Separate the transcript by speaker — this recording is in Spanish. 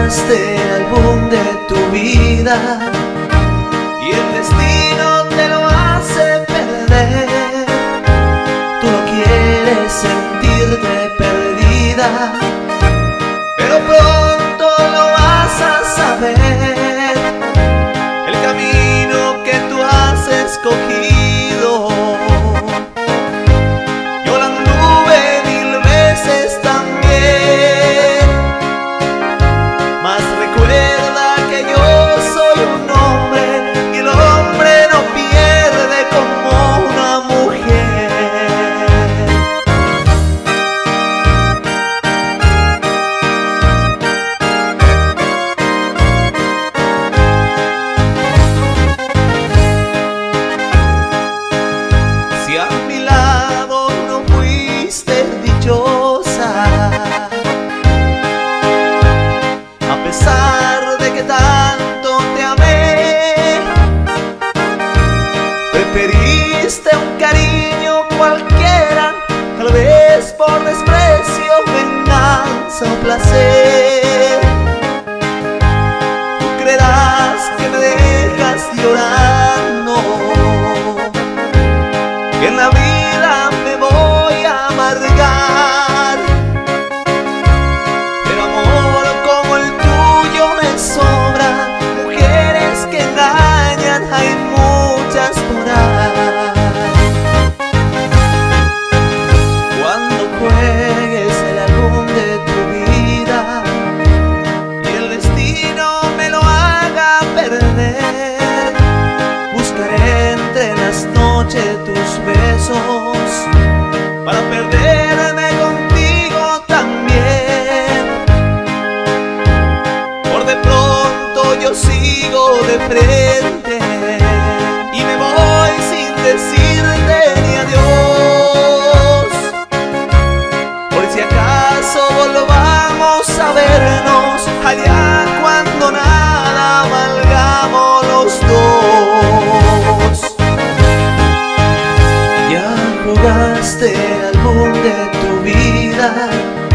Speaker 1: jugaste el álbum de tu vida y el destino te lo hace perder. Tú no quieres sentirte perdida, pero pronto lo vas a saber. El camino que tú has escogido, yo la anduve 1000 veces también. Mas recuerda que yo soy un hombre y el hombre no pierde como una mujer. Si a mi lado no fuiste dichosa, a pesar de que tanto te amé, preferiste un cariño cualquiera, tal vez por desprecio, venganza o placer. Tú creerás que me dejas llorando, que en la vida me voy a amargar, pero amor como el tuyo me sobra. Mujeres que engañan hay muchas por ahí. Cuando juegues el álbum de tu vida y el destino me lo haga perder, buscaré entre las noches tus besos para perderme contigo también. Por de pronto yo sigo de frente y me voy sin decirte ni adiós. Por si acaso volvamos a vernos allá cuando nada valgamos los dos. Ya jugaste el álbum de tu vida